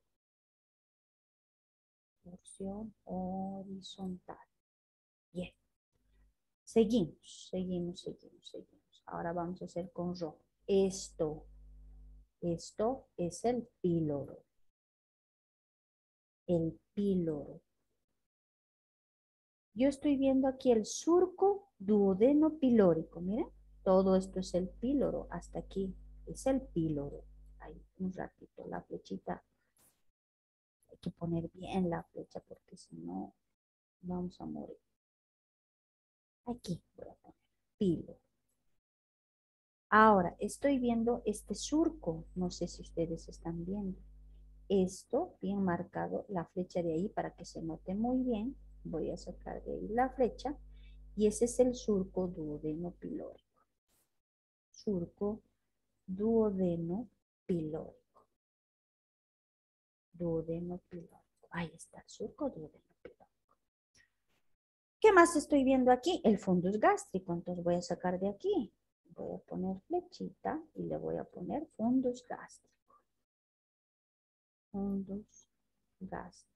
Porción horizontal. Bien. Seguimos, seguimos, seguimos, seguimos. Ahora vamos a hacer con rojo. Esto, esto es el píloro. El píloro. Yo estoy viendo aquí el surco duodeno pilórico. Miren, todo esto es el píloro. Hasta aquí es el píloro. Ahí, un ratito, la flechita. Hay que poner bien la flecha porque si no, vamos a morir. Aquí voy a poner píloro. Ahora, estoy viendo este surco. No sé si ustedes están viendo. Esto bien marcado, la flecha de ahí para que se note muy bien. Voy a sacar de ahí la flecha. Y ese es el surco duodeno pilórico. Surco duodeno pilórico. Duodeno pilórico. Ahí está el surco duodeno pilórico. ¿Qué más estoy viendo aquí? El fundus gástrico. Entonces voy a sacar de aquí. Voy a poner flechita y le voy a poner fundus gástrico. Fundus gástrico.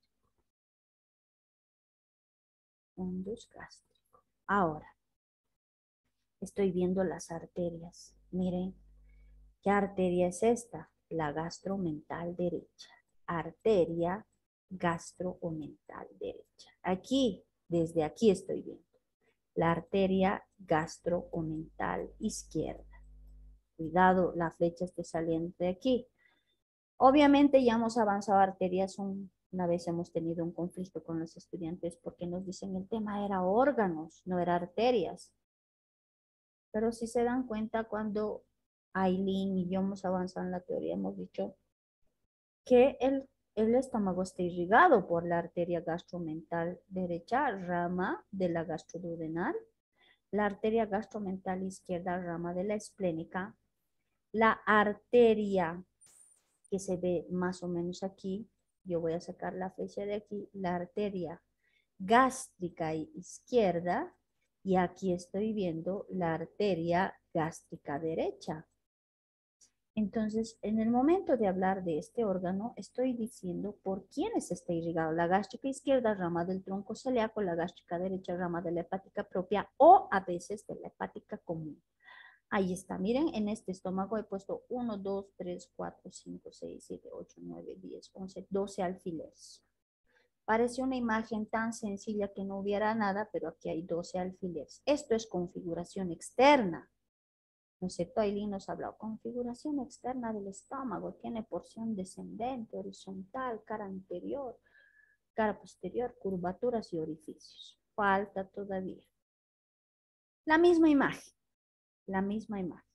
Fundus gástrico. Ahora, estoy viendo las arterias. Miren, ¿qué arteria es esta? La gastromental derecha. Arteria gastromental derecha. Aquí, desde aquí estoy viendo. La arteria gastromental izquierda. Cuidado, la flecha esté saliendo de aquí. Obviamente ya hemos avanzado a arterias. Un, una vez hemos tenido un conflicto con los estudiantes porque nos dicen el tema era órganos, no era arterias. Pero si se dan cuenta, cuando Aileen y yo hemos avanzado en la teoría, hemos dicho que el, el estómago está irrigado por la arteria gastromental derecha, rama de la gastroduodenal, la arteria gastromental izquierda, rama de la esplénica, la arteria que se ve más o menos aquí, yo voy a sacar la flecha de aquí, la arteria gástrica izquierda, y aquí estoy viendo la arteria gástrica derecha. Entonces, en el momento de hablar de este órgano, estoy diciendo por quiénes está irrigado. La gástrica izquierda, rama del tronco celíaco, la gástrica derecha, rama de la hepática propia o a veces de la hepática común. Ahí está, miren, en este estómago he puesto uno, dos, tres, cuatro, cinco, seis, siete, ocho, nueve, diez, once, doce alfileres. Parece una imagen tan sencilla que no hubiera nada, pero aquí hay doce alfileres. Esto es configuración externa. ¿No es cierto? Aileen nos ha hablado. Configuración externa del estómago. Tiene porción descendente, horizontal, cara anterior, cara posterior, curvaturas y orificios. Falta todavía. La misma imagen. La misma imagen.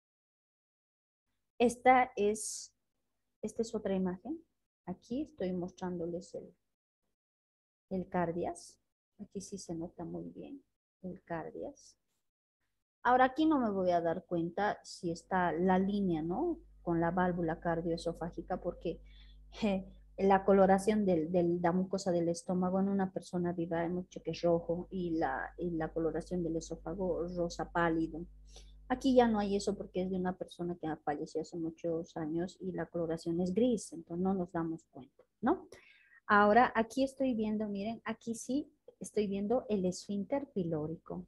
Esta es, esta es otra imagen. Aquí estoy mostrándoles el, el cardias. Aquí sí se nota muy bien el cardias. Ahora aquí no me voy a dar cuenta si está la línea, ¿no? Con la válvula cardioesofágica, porque eh, la coloración de del, la mucosa del estómago en una persona viva hay mucho que es rojo y la, y la coloración del esófago rosa pálido. Aquí ya no hay eso porque es de una persona que falleció hace muchos años y la coloración es gris, entonces no nos damos cuenta, ¿no? Ahora aquí estoy viendo, miren, aquí sí estoy viendo el esfínter pilórico.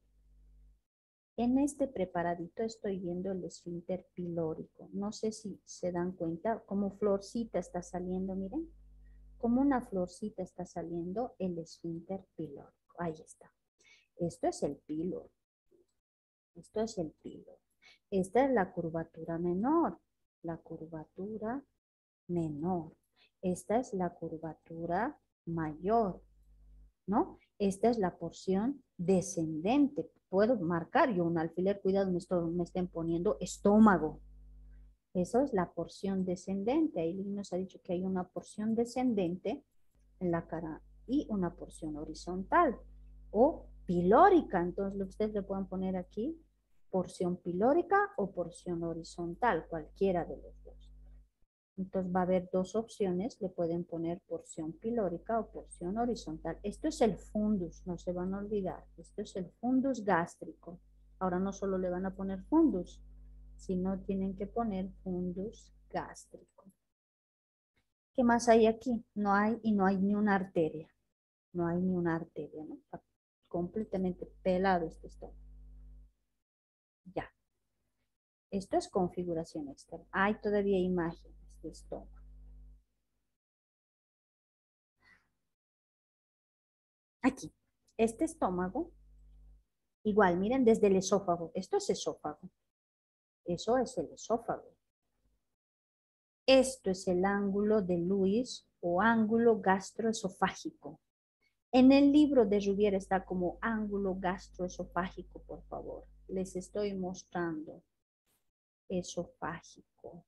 En este preparadito estoy viendo el esfínter pilórico. No sé si se dan cuenta, como florcita está saliendo, miren. Como una florcita está saliendo el esfínter pilórico. Ahí está. Esto es el píloro. Esto es el píloro. Esta es la curvatura menor. La curvatura menor. Esta es la curvatura mayor, ¿no? Esta es la porción descendente. Puedo marcar yo un alfiler, cuidado, me, estoy, me estén poniendo estómago. Eso es la porción descendente. Ahí nos ha dicho que hay una porción descendente en la cara y una porción horizontal o pilórica. Entonces, lo que ustedes le pueden poner aquí, porción pilórica o porción horizontal, cualquiera de los dos. Entonces va a haber dos opciones, le pueden poner porción pilórica o porción horizontal. Esto es el fundus, no se van a olvidar. Esto es el fundus gástrico. Ahora no solo le van a poner fundus, sino tienen que poner fundus gástrico. ¿Qué más hay aquí? No hay y no hay ni una arteria. No hay ni una arteria, ¿no? Está completamente pelado este estómago. Ya. Esto es configuración externa. Hay todavía imágenes de estómago. Aquí, este estómago, igual, miren, desde el esófago. Esto es esófago. Eso es el esófago. Esto es el ángulo de Lewis o ángulo gastroesofágico. En el libro de Rubier está como ángulo gastroesofágico, por favor. Les estoy mostrando. Esofágico.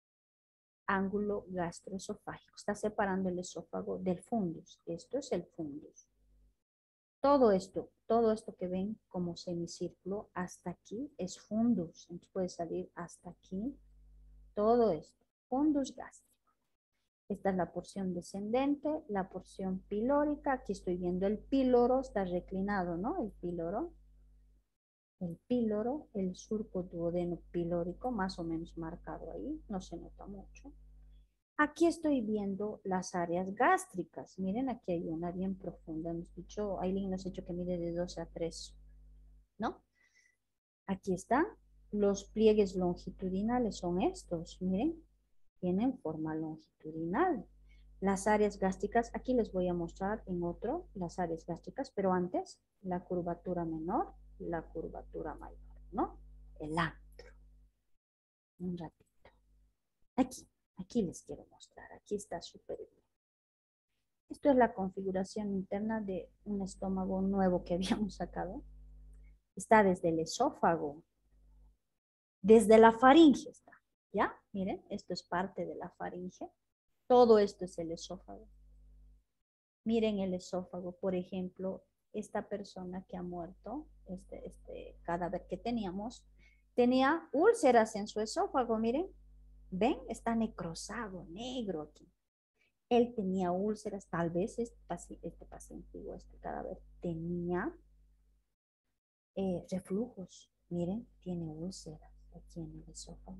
Ángulo gastroesofágico. Está separando el esófago del fundus. Esto es el fundus. Todo esto, todo esto que ven como semicírculo hasta aquí es fundus. Entonces puede salir hasta aquí. Todo esto. Fundus gástrico. Esta es la porción descendente, la porción pilórica. Aquí estoy viendo el píloro, está reclinado, ¿no? El píloro. El píloro, el surco duodeno pilórico, más o menos marcado ahí. No se nota mucho. Aquí estoy viendo las áreas gástricas. Miren, aquí hay una bien profunda. Hemos dicho, Aileen nos ha dicho que mide de doce a tres, ¿no? Aquí están. Los pliegues longitudinales son estos. Miren, tienen forma longitudinal. Las áreas gástricas, aquí les voy a mostrar en otro las áreas gástricas, pero antes la curvatura menor, la curvatura mayor, ¿no? El antro. Un ratito. Aquí. Aquí les quiero mostrar, aquí está súper bien. Esto es la configuración interna de un estómago nuevo que habíamos sacado. Está desde el esófago, desde la faringe está, ¿ya? Miren, esto es parte de la faringe. Todo esto es el esófago. Miren el esófago, por ejemplo, esta persona que ha muerto, este, este cadáver que teníamos, tenía úlceras en su esófago, miren. ¿Ven? Está necrosado, negro aquí. Él tenía úlceras, tal vez este paciente, este paciente o este cadáver tenía eh, reflujos. Miren, tiene úlceras aquí en el esófago.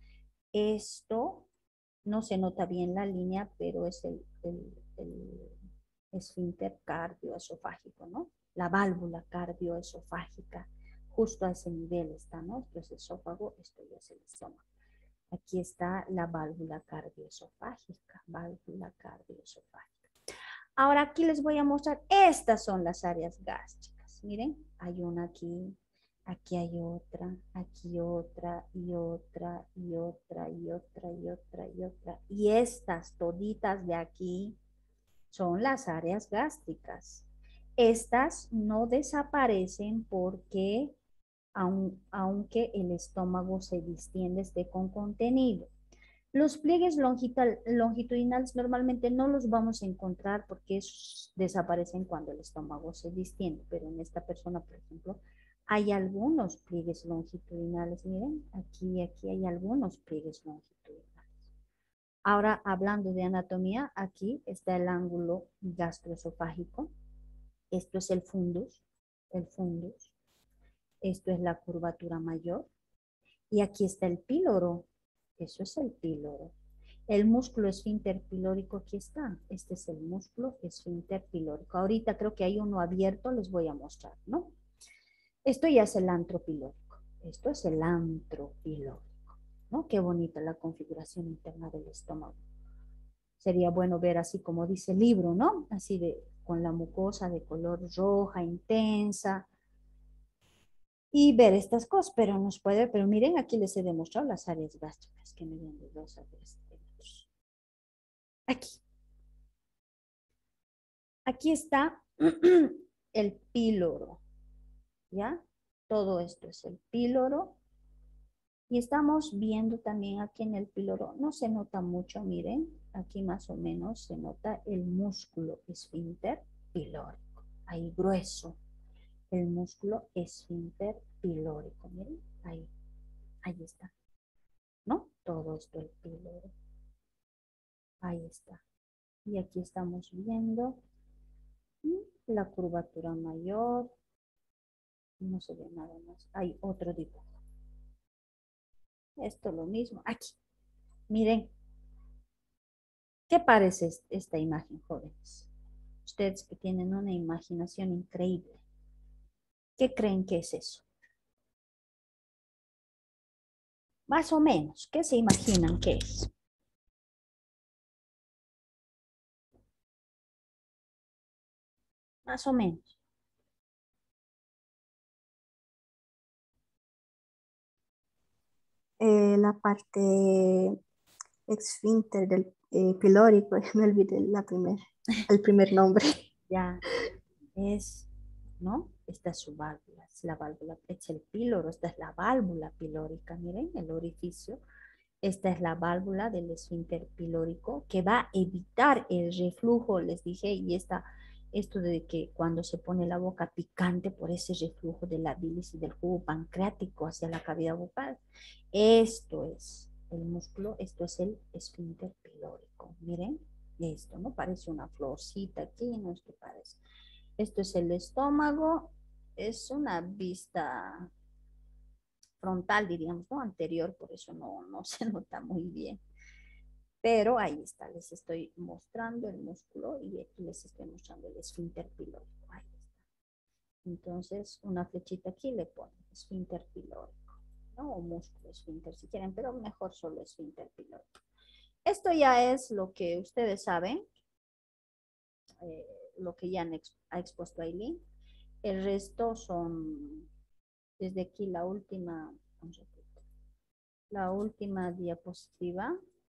Esto no se nota bien la línea, pero es el, el, el esfínter cardioesofágico, ¿no? La válvula cardioesofágica, justo a ese nivel está, ¿no? Esto es el esófago, esto ya es el estómago. Aquí está la válvula cardioesofágica, válvula cardioesofágica. Ahora aquí les voy a mostrar, estas son las áreas gástricas. Miren, hay una aquí, Aquí hay otra, aquí otra, y otra, y otra, y otra, y otra, y otra. Y estas toditas de aquí son las áreas gástricas. Estas no desaparecen porque aun, aunque el estómago se distiende, esté con contenido. Los pliegues longitudinales normalmente no los vamos a encontrar porque esos desaparecen cuando el estómago se distiende, pero en esta persona, por ejemplo, hay algunos pliegues longitudinales. Miren, aquí y aquí hay algunos pliegues longitudinales. Ahora, hablando de anatomía, aquí está el ángulo gastroesofágico. Esto es el fundus, el fundus. Esto es la curvatura mayor. Y aquí está el píloro. Eso es el píloro. El músculo esfínter pilórico aquí está. Este es el músculo esfínter pilórico. Ahorita creo que hay uno abierto, les voy a mostrar, ¿no? Esto ya es el antro pilórico. Esto es el antro pilórico, ¿no? Qué bonita la configuración interna del estómago. Sería bueno ver así como dice el libro, ¿no? Así de con la mucosa de color roja, intensa, y ver estas cosas, pero nos puede, pero miren, aquí les he demostrado las áreas gástricas que miden de dos a tres centímetros. Aquí. Aquí está el píloro, ¿ya? Todo esto es el píloro. Y estamos viendo también aquí en el píloro, no se nota mucho, miren, aquí más o menos se nota el músculo esfínter pilórico, ahí grueso, el músculo esfínter pilórico, miren, ahí, ahí está, ¿no? Todo esto el píloro, ahí está. Y aquí estamos viendo la curvatura mayor, no se ve nada más, hay otro dibujo. Esto lo mismo, aquí, miren. ¿Qué parece esta imagen, jóvenes? Ustedes que tienen una imaginación increíble. ¿Qué creen que es eso? Más o menos, ¿qué se imaginan que es? Más o menos. Eh, la parte esfínter del eh, pilórico, me olvidé la primer, el primer nombre. Ya es, ¿no? Esta es su válvula, es la válvula, es el píloro, esta es la válvula pilórica, miren el orificio. Esta es la válvula del esfínter pilórico que va a evitar el reflujo, les dije, y esta, esto de que cuando se pone la boca picante por ese reflujo de la bilis y del jugo pancreático hacia la cavidad bucal. Esto es el músculo, esto es el esfínter pilórico. Miren, esto, ¿no? Parece una florcita aquí, no es que parece. Esto es el estómago, es una vista frontal, diríamos, ¿no? Anterior, por eso no, no se nota muy bien. Pero ahí está, les estoy mostrando el músculo y aquí les estoy mostrando el esfínter pilórico. Ahí está. Entonces, una flechita aquí le ponen esfínter pilórico, ¿no? O músculo esfínter si quieren, pero mejor solo esfínter pilórico. Esto ya es lo que ustedes saben, eh, lo que ya han ex ha expuesto Aileen. El resto son, desde aquí la última, la última diapositiva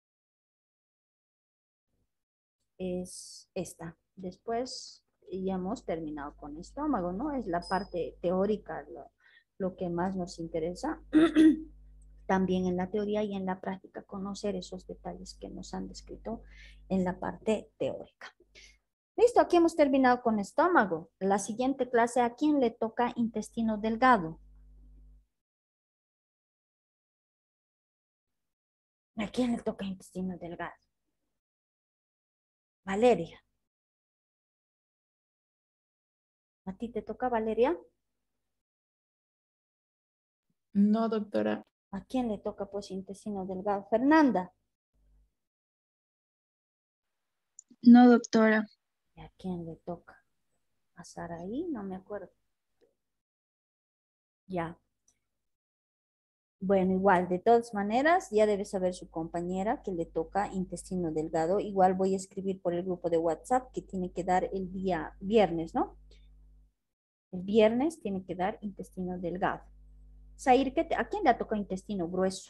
es esta. Después ya hemos terminado con estómago, ¿no? Es la parte teórica, lo, lo que más nos interesa. También en la teoría y en la práctica conocer esos detalles que nos han descrito en la parte teórica. Listo, aquí hemos terminado con estómago. La siguiente clase, ¿a quién le toca intestino delgado? ¿A quién le toca intestino delgado? Valeria. ¿A ti te toca, Valeria? No, doctora. ¿A quién le toca pues intestino delgado? Fernanda. No, doctora. ¿Y a quién le toca? ¿A Saraí? No me acuerdo. Ya. Bueno, igual, de todas maneras, ya debe saber su compañera que le toca intestino delgado. Igual voy a escribir por el grupo de WhatsApp que tiene que dar el día viernes, ¿no? El viernes tiene que dar intestino delgado. Zair, ¿qué te- ¿a quién le ha tocado intestino grueso?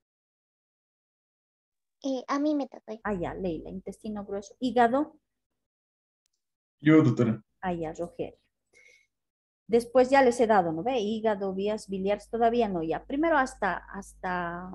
Eh, a mí me tocó. Ah, ya, Leila, intestino grueso. Hígado. Yo, doctora. Ah, ya, Rogelio. Después ya les he dado, ¿no ve? Hígado, vías biliares, todavía no, ya. Primero hasta, hasta,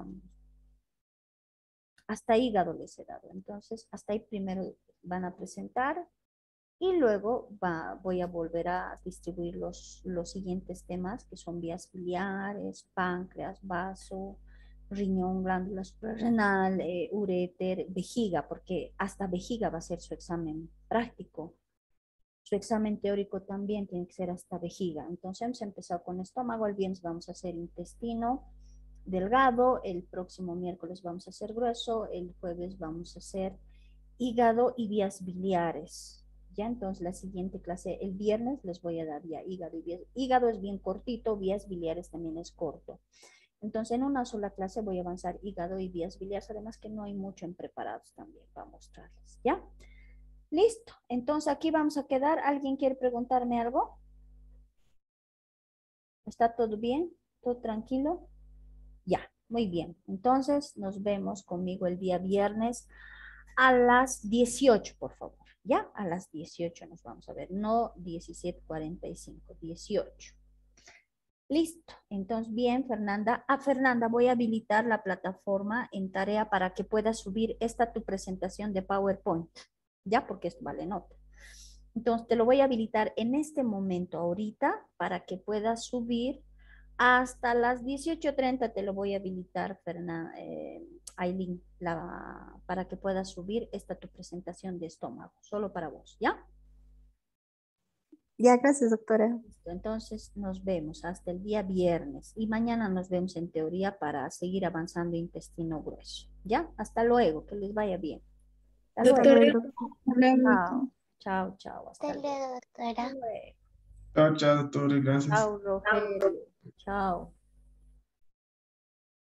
hasta hígado les he dado. Entonces, hasta ahí primero van a presentar y luego va, voy a volver a distribuir los, los siguientes temas que son vías biliares, páncreas, vaso, riñón, glándula suprarrenal, eh, uréter, vejiga, porque hasta vejiga va a ser su examen práctico. Su examen teórico también tiene que ser hasta vejiga. Entonces hemos empezado con estómago, el viernes vamos a hacer intestino delgado, el próximo miércoles vamos a hacer grueso, el jueves vamos a hacer hígado y vías biliares. Ya, entonces la siguiente clase, el viernes les voy a dar ya hígado y vías. Hígado es bien cortito, vías biliares también es corto. Entonces en una sola clase voy a avanzar hígado y vías biliares, además que no hay mucho en preparados también para mostrarles, ¿ya? Listo, entonces aquí vamos a quedar. ¿Alguien quiere preguntarme algo? ¿Está todo bien? ¿Todo tranquilo? Ya, muy bien. Entonces nos vemos conmigo el día viernes a las dieciocho, por favor. Ya, a las dieciocho nos vamos a ver, no diecisiete cuarenta y cinco, dieciocho. Listo, entonces bien, Fernanda. Ah, Fernanda, voy a habilitar la plataforma en tarea para que puedas subir esta tu presentación de PowerPoint. Ya, porque esto vale nota. Entonces, te lo voy a habilitar en este momento, ahorita, para que puedas subir hasta las dieciocho treinta. Te lo voy a habilitar, Fernanda, eh, Aileen, la, para que puedas subir esta tu presentación de estómago, solo para vos, ¿ya? Ya, gracias, doctora. Listo, entonces nos vemos hasta el día viernes y mañana nos vemos en teoría para seguir avanzando intestino grueso, ¿ya? Hasta luego, que les vaya bien. Hasta Doctora, luego. hablamos. Chao, chao, chao. Hasta Hasta luego. luego, doctora. Hasta luego. Chao, chao, doctora. Gracias. Chao, Rogelio. Chao.